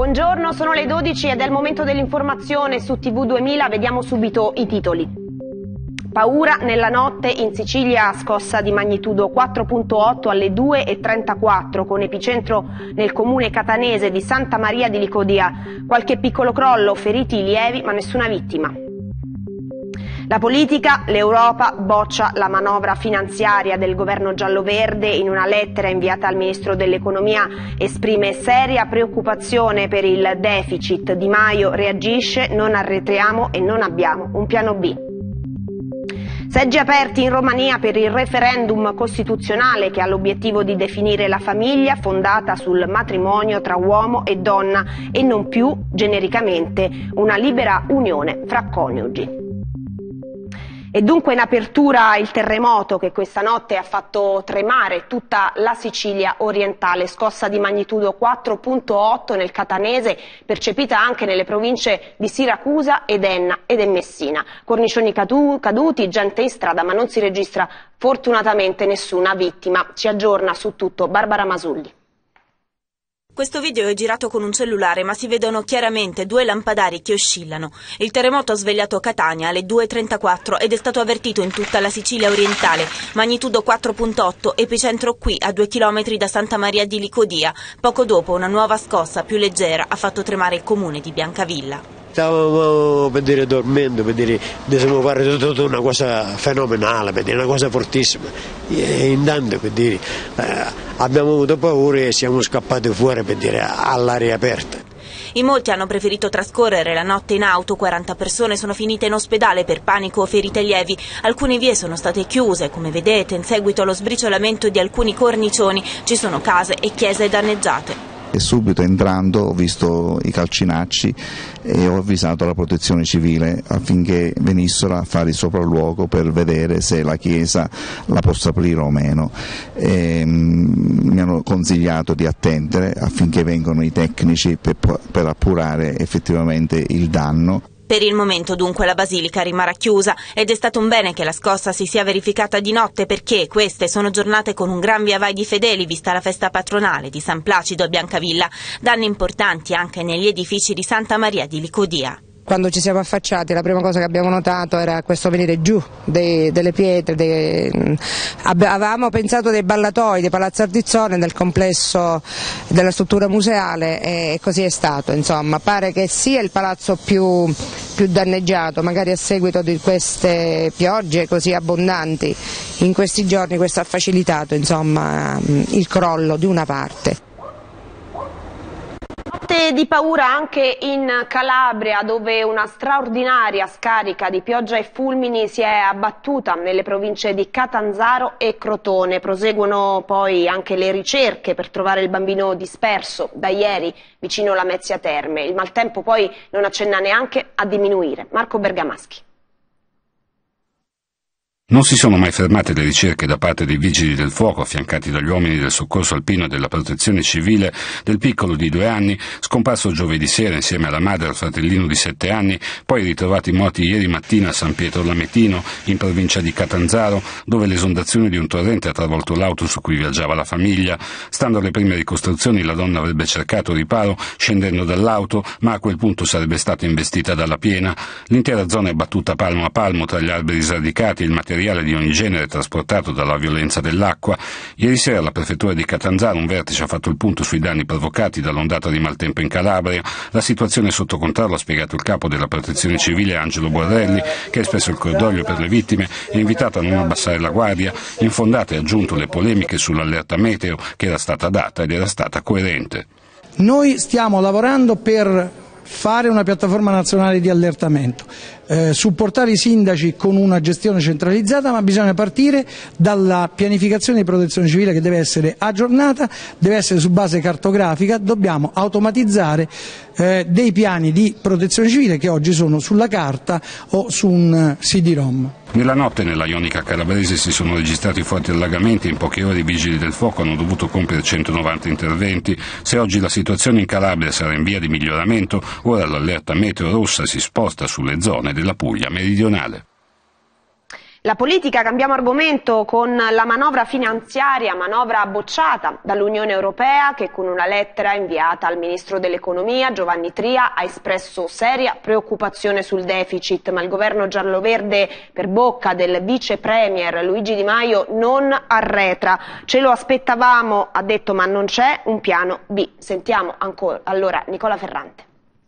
Buongiorno, sono le 12 ed è il momento dell'informazione su TV 2000, vediamo subito i titoli. Paura nella notte in Sicilia, scossa di magnitudo 4.8 alle 2:34 con epicentro nel comune catanese di Santa Maria di Licodia. Qualche piccolo crollo, feriti lievi ma nessuna vittima. La politica, l'Europa boccia la manovra finanziaria del governo giallo-verde. In una lettera inviata al ministro dell'economia esprime seria preoccupazione per il deficit. Di Maio reagisce: non arretriamo e non abbiamo un piano B. Seggi aperti in Romania per il referendum costituzionale che ha l'obiettivo di definire la famiglia fondata sul matrimonio tra uomo e donna e non più genericamente una libera unione fra coniugi. E dunque in apertura il terremoto che questa notte ha fatto tremare tutta la Sicilia orientale, scossa di magnitudo 4.8 nel catanese, percepita anche nelle province di Siracusa ed Enna ed Messina. Cornicioni caduti, gente in strada, ma non si registra fortunatamente nessuna vittima. Ci aggiorna su tutto Barbara Masulli. Questo video è girato con un cellulare, ma si vedono chiaramente due lampadari che oscillano. Il terremoto ha svegliato Catania alle 2:34 ed è stato avvertito in tutta la Sicilia orientale. Magnitudo 4.8, epicentro qui a 2 chilometri da Santa Maria di Licodia. Poco dopo una nuova scossa più leggera ha fatto tremare il comune di Biancavilla. Stavamo dormendo, dovevamo fare tutta una cosa fenomenale, una cosa fortissima. E intanto abbiamo avuto paura e siamo scappati fuori all'aria aperta. In molti hanno preferito trascorrere la notte in auto, 40 persone sono finite in ospedale per panico o ferite lievi. Alcune vie sono state chiuse, come vedete, in seguito allo sbriciolamento di alcuni cornicioni ci sono case e chiese danneggiate. E subito entrando ho visto i calcinacci e ho avvisato la protezione civile affinché venissero a fare il sopralluogo per vedere se la chiesa la possa aprire o meno. Mi hanno consigliato di attendere affinché vengano i tecnici per appurare effettivamente il danno. Per il momento dunque la basilica rimarrà chiusa ed è stato un bene che la scossa si sia verificata di notte, perché queste sono giornate con un gran via vai di fedeli vista la festa patronale di San Placido a Biancavilla. Danni importanti anche negli edifici di Santa Maria di Licodia. Quando ci siamo affacciati la prima cosa che abbiamo notato era questo venire giù delle pietre, avevamo pensato dei ballatoi, dei Palazzo Ardizzone, del complesso della struttura museale e così è stato. Insomma, pare che sia il palazzo più danneggiato, magari a seguito di queste piogge così abbondanti in questi giorni. Questo ha facilitato il crollo di una parte. Notte di paura anche in Calabria, dove una straordinaria scarica di pioggia e fulmini si è abbattuta nelle province di Catanzaro e Crotone. Proseguono poi anche le ricerche per trovare il bambino disperso da ieri vicino Lamezia Terme. Il maltempo poi non accenna neanche a diminuire. Marco Bergamaschi. Non si sono mai fermate le ricerche da parte dei vigili del fuoco, affiancati dagli uomini del soccorso alpino e della protezione civile, del piccolo di 2 anni, scomparso giovedì sera insieme alla madre e al fratellino di 7 anni, poi ritrovati morti ieri mattina a San Pietro Lametino, in provincia di Catanzaro, dove l'esondazione di un torrente ha travolto l'auto su cui viaggiava la famiglia. Stando alle prime ricostruzioni, la donna avrebbe cercato riparo scendendo dall'auto, ma a quel punto sarebbe stata investita dalla piena. L'intera zona è battuta palmo a palmo tra gli alberi sradicati e il materiale di ogni genere trasportato dalla violenza dell'acqua. Ieri sera alla prefettura di Catanzaro un vertice ha fatto il punto sui danni provocati dall'ondata di maltempo in Calabria. La situazione è sotto controllo, ha spiegato il capo della protezione civile Angelo Borrelli, che ha espresso il cordoglio per le vittime e ha invitato a non abbassare la guardia. Infondate ha aggiunto le polemiche sull'allerta meteo che era stata data ed era stata coerente. Noi stiamo lavorando per fare una piattaforma nazionale di allertamento, supportare i sindaci con una gestione centralizzata, ma bisogna partire dalla pianificazione di protezione civile che deve essere aggiornata, deve essere su base cartografica, dobbiamo automatizzare dei piani di protezione civile che oggi sono sulla carta o su un CD-ROM. Nella notte nella Ionica calabrese si sono registrati forti allagamenti e in poche ore i vigili del fuoco hanno dovuto compiere 190 interventi. Se oggi la situazione in Calabria sarà in via di miglioramento, ora l'allerta meteo rossa si sposta sulle zone della Puglia meridionale. La politica, cambiamo argomento con la manovra finanziaria, manovra bocciata dall'Unione Europea che con una lettera inviata al Ministro dell'Economia Giovanni Tria ha espresso seria preoccupazione sul deficit, ma il governo gialloverde per bocca del vice premier Luigi Di Maio non arretra. Ce lo aspettavamo, ha detto, ma non c'è un piano B. Sentiamo ancora allora Nicola Ferrante.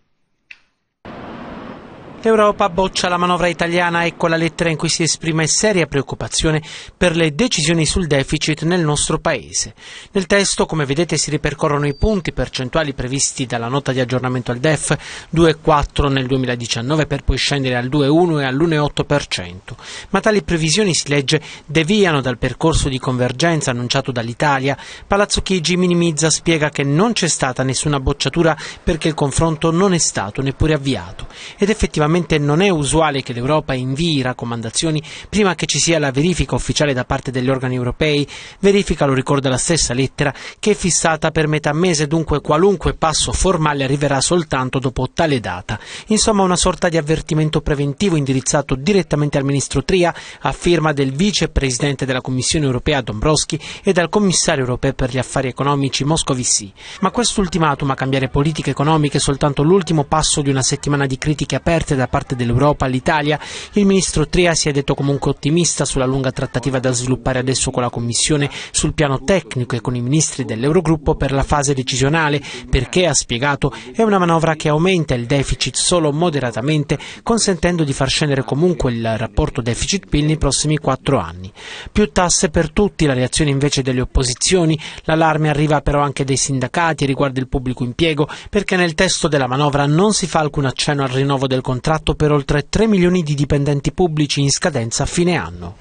L'Europa boccia la manovra italiana, ecco la lettera in cui si esprime seria preoccupazione per le decisioni sul deficit nel nostro Paese. Nel testo, come vedete, si ripercorrono i punti percentuali previsti dalla nota di aggiornamento al DEF, 2,4 nel 2019 per poi scendere al 2,1 e all'1,8%. Ma tali previsioni, si legge, deviano dal percorso di convergenza annunciato dall'Italia. Palazzo Chigi minimizza, spiega che non c'è stata nessuna bocciatura perché il confronto non è stato neppure avviato. Ed effettivamente non è usuale che l'Europa invii raccomandazioni prima che ci sia la verifica ufficiale da parte degli organi europei, verifica, lo ricorda la stessa lettera, che è fissata per metà mese, dunque qualunque passo formale arriverà soltanto dopo tale data. Insomma, una sorta di avvertimento preventivo indirizzato direttamente al ministro Tria, a firma del vicepresidente della Commissione europea Dombrovskis e dal commissario europeo per gli affari economici Moscovici. Ma questo ultimatum a cambiare politiche economiche è soltanto l'ultimo passo di una settimana di critiche aperte da parte dell'Europa all'Italia. Il ministro Tria si è detto comunque ottimista sulla lunga trattativa da sviluppare adesso con la Commissione sul piano tecnico e con i ministri dell'Eurogruppo per la fase decisionale, perché, ha spiegato, è una manovra che aumenta il deficit solo moderatamente, consentendo di far scendere comunque il rapporto deficit-PIL nei prossimi 4 anni. Più tasse per tutti, la reazione invece delle opposizioni. L'allarme arriva però anche dai sindacati riguardo il pubblico impiego, perché nel testo della manovra non si fa alcun accenno al rinnovo del contratto per oltre 3 milioni di dipendenti pubblici in scadenza a fine anno.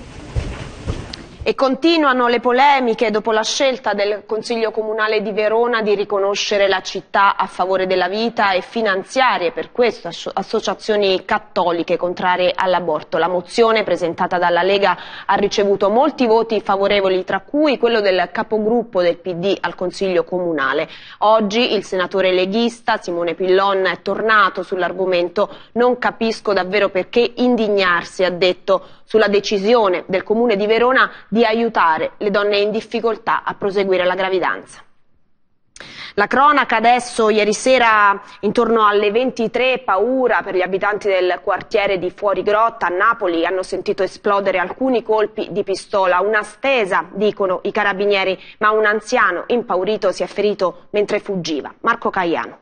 E continuano le polemiche dopo la scelta del Consiglio Comunale di Verona di riconoscere la città a favore della vita e finanziarie per questo associazioni cattoliche contrarie all'aborto. La mozione presentata dalla Lega ha ricevuto molti voti favorevoli, tra cui quello del capogruppo del PD al Consiglio Comunale. Oggi il senatore leghista Simone Pillon è tornato sull'argomento. Non capisco davvero perché indignarsi, ha detto, sulla decisione del Comune di Verona di aiutare le donne in difficoltà a proseguire la gravidanza. La cronaca adesso, ieri sera intorno alle 23, paura per gli abitanti del quartiere di Fuorigrotta a Napoli, hanno sentito esplodere alcuni colpi di pistola, una stesa, dicono i carabinieri, ma un anziano impaurito si è ferito mentre fuggiva. Marco Caiano.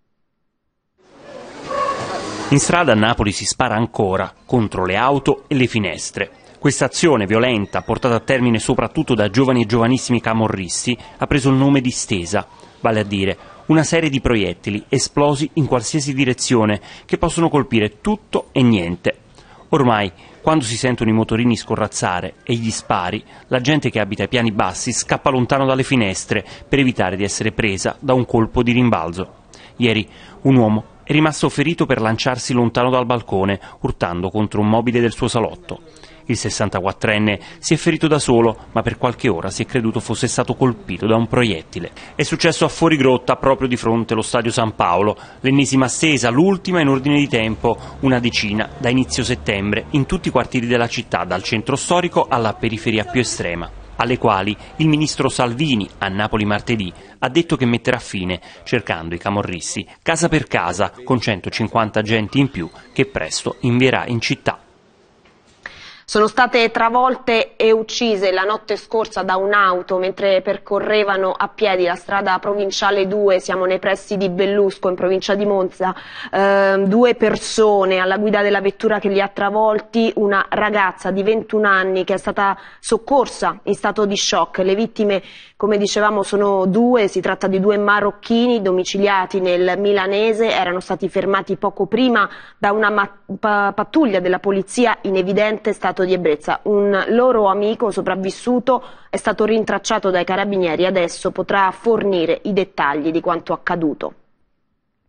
In strada a Napoli si spara ancora contro le auto e le finestre. Questa azione violenta, portata a termine soprattutto da giovani e giovanissimi camorristi, ha preso il nome di stesa, vale a dire una serie di proiettili esplosi in qualsiasi direzione che possono colpire tutto e niente. Ormai, quando si sentono i motorini scorrazzare e gli spari, la gente che abita ai piani bassi scappa lontano dalle finestre per evitare di essere presa da un colpo di rimbalzo. Ieri un uomo è rimasto ferito per lanciarsi lontano dal balcone, urtando contro un mobile del suo salotto. Il 64enne si è ferito da solo, ma per qualche ora si è creduto fosse stato colpito da un proiettile. È successo a Fuorigrotta, proprio di fronte allo Stadio San Paolo. L'ennesima stesa, l'ultima in ordine di tempo, una decina da inizio settembre, in tutti i quartieri della città, dal centro storico alla periferia più estrema, alle quali il ministro Salvini, a Napoli martedì, ha detto che metterà fine, cercando i camorristi casa per casa, con 150 agenti in più che presto invierà in città. Sono state travolte e uccise la notte scorsa da un'auto mentre percorrevano a piedi la strada provinciale 2, siamo nei pressi di Bellusco in provincia di Monza, 2 persone alla guida della vettura che li ha travolti, una ragazza di 21 anni che è stata soccorsa in stato di shock. Le vittime, come dicevamo, sono 2, si tratta di 2 marocchini domiciliati nel Milanese, erano stati fermati poco prima da una pattuglia della polizia in evidente stato di ebbrezza. Un loro amico sopravvissuto è stato rintracciato dai carabinieri e adesso potrà fornire i dettagli di quanto accaduto.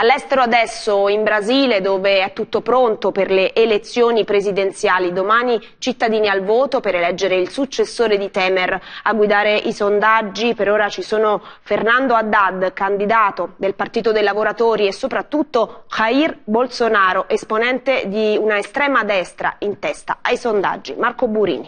All'estero adesso, in Brasile, dove è tutto pronto per le elezioni presidenziali. Domani cittadini al voto per eleggere il successore di Temer. A guidare i sondaggi per ora ci sono Fernando Haddad, candidato del Partito dei Lavoratori, e soprattutto Jair Bolsonaro, esponente di una estrema destra in testa ai sondaggi. Marco Burini.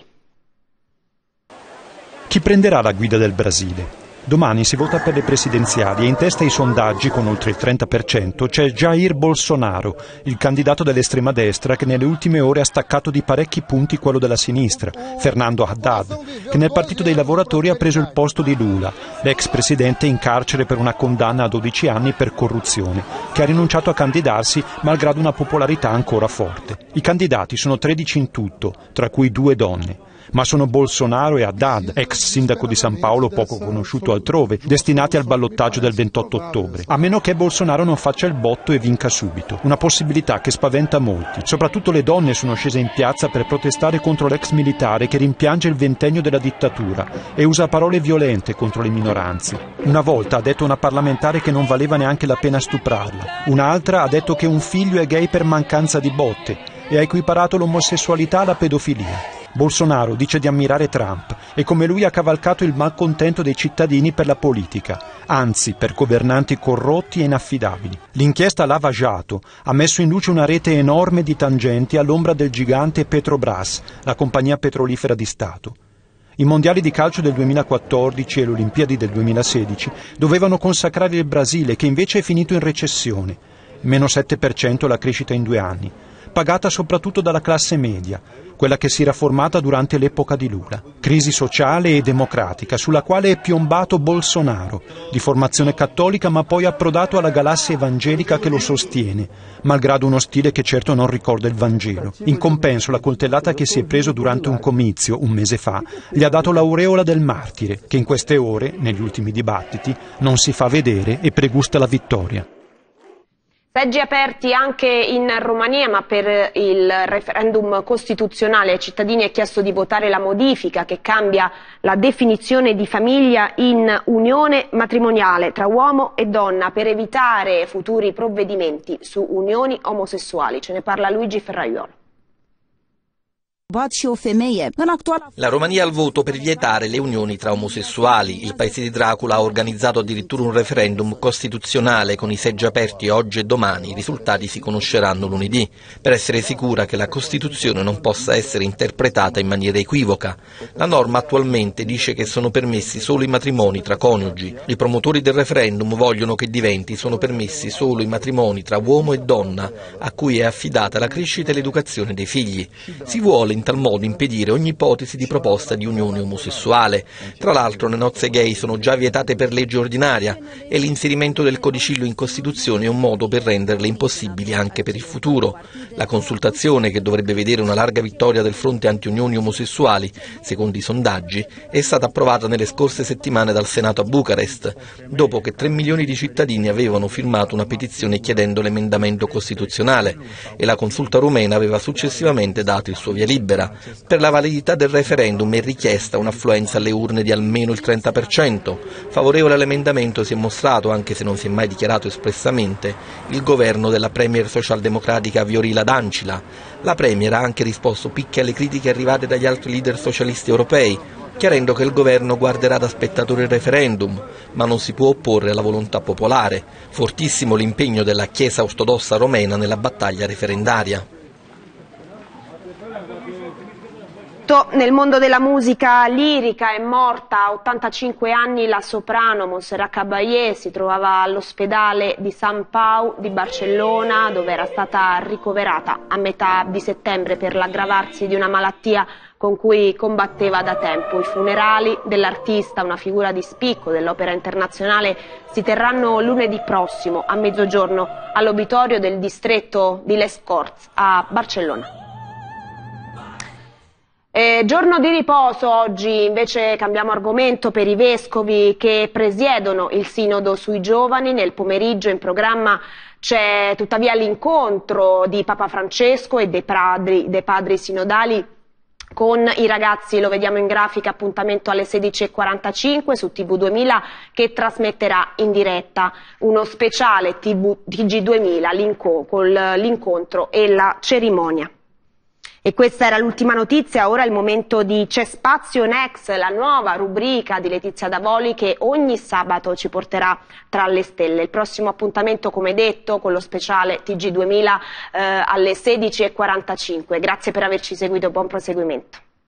Chi prenderà la guida del Brasile? Domani si vota per le presidenziali e in testa ai sondaggi con oltre il 30% c'è Jair Bolsonaro, il candidato dell'estrema destra che nelle ultime ore ha staccato di parecchi punti quello della sinistra, Fernando Haddad, che nel Partito dei Lavoratori ha preso il posto di Lula, l'ex presidente in carcere per una condanna a 12 anni per corruzione, che ha rinunciato a candidarsi malgrado una popolarità ancora forte. I candidati sono 13 in tutto, tra cui 2 donne. Ma sono Bolsonaro e Haddad, ex sindaco di San Paolo poco conosciuto altrove, destinati al ballottaggio del 28 ottobre. A meno che Bolsonaro non faccia il botto e vinca subito. Una possibilità che spaventa molti. Soprattutto le donne sono scese in piazza per protestare contro l'ex militare che rimpiange il ventennio della dittatura e usa parole violente contro le minoranze. Una volta ha detto una parlamentare che non valeva neanche la pena stuprarla. Un'altra ha detto che un figlio è gay per mancanza di botte e ha equiparato l'omosessualità alla pedofilia. Bolsonaro dice di ammirare Trump e come lui ha cavalcato il malcontento dei cittadini per la politica, anzi per governanti corrotti e inaffidabili. L'inchiesta Lava Jato ha messo in luce una rete enorme di tangenti all'ombra del gigante Petrobras, la compagnia petrolifera di Stato. I mondiali di calcio del 2014 e le Olimpiadi del 2016 dovevano consacrare il Brasile, che invece è finito in recessione, meno 7% la crescita in 2 anni, pagata soprattutto dalla classe media, quella che si era formata durante l'epoca di Lula. Crisi sociale e democratica sulla quale è piombato Bolsonaro, di formazione cattolica ma poi approdato alla galassia evangelica che lo sostiene, malgrado uno stile che certo non ricorda il Vangelo. In compenso la coltellata che si è preso durante un comizio, un mese fa, gli ha dato l'aureola del martire, che in queste ore, negli ultimi dibattiti, non si fa vedere e pregusta la vittoria. Seggi aperti anche in Romania, ma per il referendum costituzionale ai cittadini è chiesto di votare la modifica che cambia la definizione di famiglia in unione matrimoniale tra uomo e donna per evitare futuri provvedimenti su unioni omosessuali. Ce ne parla Luigi Ferraiuolo. La Romania al voto per vietare le unioni tra omosessuali. Il paese di Dracula ha organizzato addirittura un referendum costituzionale con i seggi aperti oggi e domani. I risultati si conosceranno lunedì, per essere sicura che la Costituzione non possa essere interpretata in maniera equivoca. La norma attualmente dice che sono permessi solo i matrimoni tra coniugi. I promotori del referendum vogliono che sono permessi solo i matrimoni tra uomo e donna, a cui è affidata la crescita e l'educazione dei figli. Si vuole in tal modo impedire ogni ipotesi di proposta di unione omosessuale. Tra l'altro le nozze gay sono già vietate per legge ordinaria e l'inserimento del codicillo in Costituzione è un modo per renderle impossibili anche per il futuro. La consultazione, che dovrebbe vedere una larga vittoria del fronte anti-unioni omosessuali, secondo i sondaggi, è stata approvata nelle scorse settimane dal Senato a Bucarest, dopo che 3 milioni di cittadini avevano firmato una petizione chiedendo l'emendamento costituzionale e la consulta rumena aveva successivamente dato il suo via libera. Per la validità del referendum è richiesta un'affluenza alle urne di almeno il 30%. Favorevole all'emendamento si è mostrato, anche se non si è mai dichiarato espressamente, il governo della premier socialdemocratica Viorila Dancila. La premier ha anche risposto picche alle critiche arrivate dagli altri leader socialisti europei, chiarendo che il governo guarderà da spettatore il referendum, ma non si può opporre alla volontà popolare. Fortissimo l'impegno della Chiesa ortodossa romena nella battaglia referendaria. Nel mondo della musica lirica è morta a 85 anni la soprano Montserrat Caballé. Si trovava all'ospedale di San Pau di Barcellona, dove era stata ricoverata a metà di settembre per l'aggravarsi di una malattia con cui combatteva da tempo. I funerali dell'artista, una figura di spicco dell'opera internazionale, si terranno lunedì prossimo a mezzogiorno all'obitorio del distretto di Les Corts a Barcellona. Giorno di riposo oggi, invece cambiamo argomento per i vescovi che presiedono il sinodo sui giovani. Nel pomeriggio in programma c'è tuttavia l'incontro di Papa Francesco e dei padri sinodali con i ragazzi, lo vediamo in grafica, appuntamento alle 16:45 su TV2000 che trasmetterà in diretta uno speciale TG2000 con l'incontro e la cerimonia. E questa era l'ultima notizia, ora è il momento di C'è Spazio Next, la nuova rubrica di Letizia Davoli che ogni sabato ci porterà tra le stelle. Il prossimo appuntamento, come detto, con lo speciale TG2000 alle 16:45. Grazie per averci seguito, buon proseguimento.